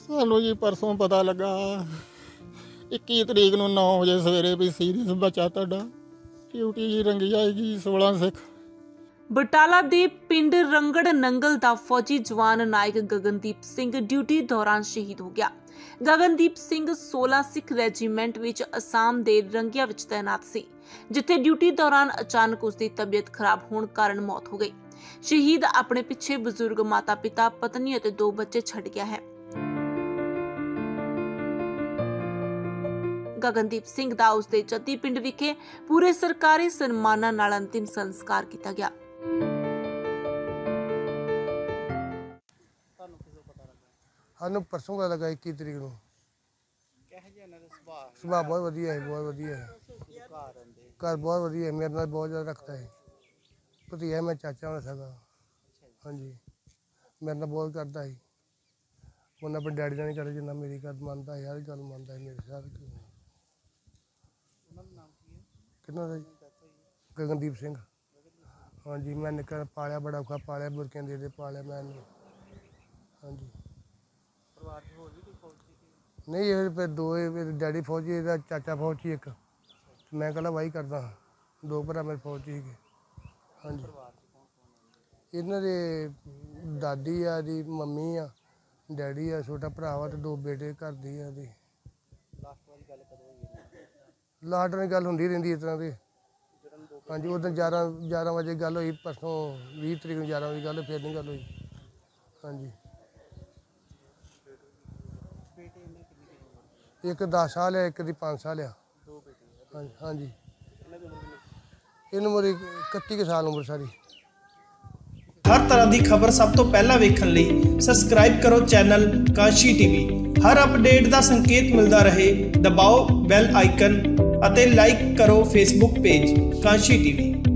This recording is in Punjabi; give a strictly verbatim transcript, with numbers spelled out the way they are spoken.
ਸਾਨੂੰ ਜੀ ਪਰਸੋਂ ਪਤਾ ਲੱਗਾ ਇੱਕੀ ਤਰੀਕ ਨੂੰ ਨੌ ਵਜੇ ਸਵੇਰੇ ਵੀ ਸੀਰੀਅਸ ਬੱਚਾ ਤੁਹਾਡਾ ਡਿਊਟੀ ਜੀ ਰੰਗੀ ਆਏਗੀ ਸੋਲਾਂ ਸਿੱਖ। ਬਟਾਲਾ ਦੇ ਪਿੰਡ ਰੰਗੜ ਨੰਗਲ ਦਾ ਫੌਜੀ ਜਵਾਨ ਨਾਇਕ ਗਗਨਦੀਪ ਸਿੰਘ ਡਿਊਟੀ ਦੌਰਾਨ ਸ਼ਹੀਦ ਹੋ ਗਿਆ। ਗਗਨਦੀਪ ਸਿੰਘ ਸੋਲਾਂ ਸਿੱਖ ਰੈਜੀਮੈਂਟ ਵਿੱਚ ਅਸਾਮ ਦੇ ਰੰਗੀਆ ਵਿੱਚ ਤੈਨਾਤ ਸੀ, ਜਿੱਥੇ ਡਿਊਟੀ ਦੌਰਾਨ ਅਚਾਨਕ ਉਸ ਦੀ ਤਬੀਅਤ ਖਰਾਬ ਹੋਣ ਕਾਰਨ ਮੌਤ ਹੋ ਗਈ। ਸ਼ਹੀਦ ਆਪਣੇ ਪਿੱਛੇ ਬਜ਼ੁਰਗ ਮਾਤਾ ਪਿਤਾ, ਪਤਨੀ ਅਤੇ ਦੋ ਬੱਚੇ ਛੱਡ ਗਿਆ ਹੈ। ਗਗਨਦੀਪ ਸਿੰਘ ਦਾ ਉਸ ਦੇ ਜੱਦੀ ਪਿੰਡ ਵਿਖੇ ਪੂਰੇ ਸਰਕਾਰੀ ਸਨਮਾਨਾਂ ਨਾਲ ਅੰਤਿਮ ਸੰਸਕਾਰ ਕੀਤਾ ਗਿਆ। ਸਾਨੂੰ ਪਰਸੋਂ ਪਤਾ ਲੱਗਾ ਇੱਕੀ ਤਰੀਕ ਨੂੰ। ਕਿਹੋ ਜਿਹਾ ਇਹਨਾਂ ਦਾ ਸੁਭਾਅ? ਸੁਭਾਅ ਬਹੁਤ ਵਧੀਆ ਹੈ, ਬਹੁਤ ਵਧੀਆ ਹੈ। ਘਰ ਰਹਿੰਦੇ? ਘਰ ਬਹੁਤ ਵਧੀਆ ਹੈ, ਮੇਰੇ ਨਾਲ ਬਹੁਤ ਜ਼ਿਆਦਾ ਰੱਖਦਾ ਹੈ। ਭਤੀਜਾ ਮੈਂ ਚਾਚਾ ਹੋਣਾ ਸਗਾ। ਹਾਂਜੀ, ਮੇਰੇ ਨਾਲ ਬਹੁਤ ਕਰਦਾ ਹੈ। ਉਹਨਾਂ ਆਪਣੇ ਡੈਡੀ ਨਾਲ ਨਹੀਂ ਕਰਦਾ ਜਿੰਨਾ ਮੇਰੀ ਗੱਲ ਮੰਨਦਾ ਹੈ। ਹਰ ਗੱਲ ਮੰਨਦਾ ਹੈ ਮੇਰੇ ਸਾਰ। ਉਹਨਾਂ ਦਾ ਨਾਮ ਕੀ ਹੈ? ਕਿੰਨਾ ਦਾ? ਗਗਨਦੀਪ ਸਿੰਘ। ਹਾਂਜੀ, ਮੈਂ ਨਿੱਕਾ ਪਾਲਿਆ, ਬੜਾ ਔਖਾ ਪਾਲਿਆ, ਬੁਰਕਿਆਂ ਦੇ ਦੇ ਪਾਲਿਆ ਮੈਂ ਇਹਨੂੰ। ਹਾਂਜੀ। ਪਰਿਵਾਰ 'ਚ ਹੋਰ ਵੀ ਕੋਈ ਫੌਜੀ ਸੀ? ਨਹੀਂ, ਇਹ ਫਿਰ ਦੋ ਮੇਰੇ ਡੈਡੀ ਫੌਜੀ, ਇਹਦਾ ਚਾਚਾ ਫੌਜੀ ਇੱਕ, ਮੈਂ ਇਕੱਲਾ ਵਾਹੀ ਕਰਦਾ ਹਾਂ। ਦੋ ਭਰਾ ਮੇਰੇ ਫੌਜੀ ਸੀਗੇ। ਹਾਂਜੀ। ਪਰਿਵਾਰ 'ਚ ਕੌਣ ਕੌਣ ਹੈ? ਇਹਨਾਂ ਦੇ ਦਾਦੀ ਆ, ਦੀ ਮੰਮੀ ਆ, ਡੈਡੀ ਆ, ਛੋਟਾ ਭਰਾ ਵਾ ਤੇ ਦੋ ਬੇਟੇ ਘਰ ਦੀ ਆ। ਦੀ ਲਾਸਟ ਵਾਰੀ ਗੱਲ ਕਦੋਂ ਹੋਈ? ਲਾਸਟ ਵਾਲੀ ਗੱਲ ਹੁੰਦੀ ਰਹਿੰਦੀ ਇਸ ਤਰ੍ਹਾਂ ਦੀ। ਹਾਂਜੀ, ਉਦੋਂ ਗਿਆਰਾਂ ਗਿਆਰਾਂ ਵਜੇ ਗੱਲ ਹੋਈ, ਪਰਸੋਂ ਵੀਹ ਤਰੀਕ ਨੂੰ ਗਿਆਰਾਂ ਵਜੇ ਗੱਲ, ਫਿਰ ਨਹੀਂ ਗੱਲ ਹੋਈ। ਹਾਂਜੀ। ਬੇਟੇ ਇਹਨਾਂ ਕਿੰਨੀ ਕਿੰਨੀ ਉਮਰ ਦੇ? ਇੱਕ ਦਸ ਸਾਲ ਆ, ਇੱਕ ਦੀ ਪੰਜ ਸਾਲ ਆ। ਦੋ ਬੇਟੇ ਹੈ? ਹਾਂਜੀ। ਹਾਂਜੀ, ਇਹਨਾਂ ਦੀ ਉਮਰ ਕਿੰਨੀ? ਇਹਨੂੰ ਮੇਰੀ ਇਕੱਤੀ ਕੁ ਸਾਲ ਉਮਰ ਸਾਰੀ। ਹਰ ਤਰ੍ਹਾਂ ਦੀ ਖਬਰ ਸਭ ਤੋਂ ਪਹਿਲਾਂ ਵੇਖਣ ਲਈ ਸਬਸਕ੍ਰਾਈਬ ਕਰੋ ਚੈਨਲ ਕਾਂਸ਼ੀ ਟੀਵੀ। ਹਰ ਅਪਡੇਟ ਦਾ ਸੰਕੇਤ ਮਿਲਦਾ ਰਹੇ, ਦਬਾਓ ਬੈਲ ਆਈਕਨ ਅਤੇ ਲਾਈਕ ਕਰੋ ਫੇਸਬੁੱਕ ਪੇਜ ਕਾਂਸ਼ੀ ਟੀਵੀ।